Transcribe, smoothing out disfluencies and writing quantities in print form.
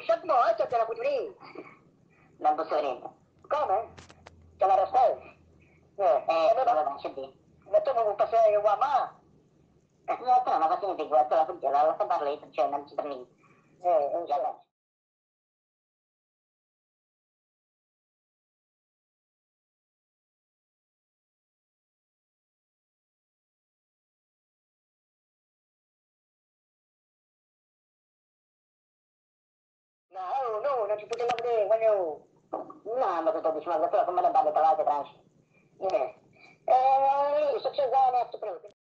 uscit mo, te la putri. Non posso venire. Come? Te la restai? Allora non c'è di. Ma tu non passi uama? No, però non va finire guarda la puntata, la sta lì, cioè non ci torni. Insomma. No, non ci poteva vedere, voglio... No, ma tutto diciamo che però come le balle trovate tranci. Sto cercando,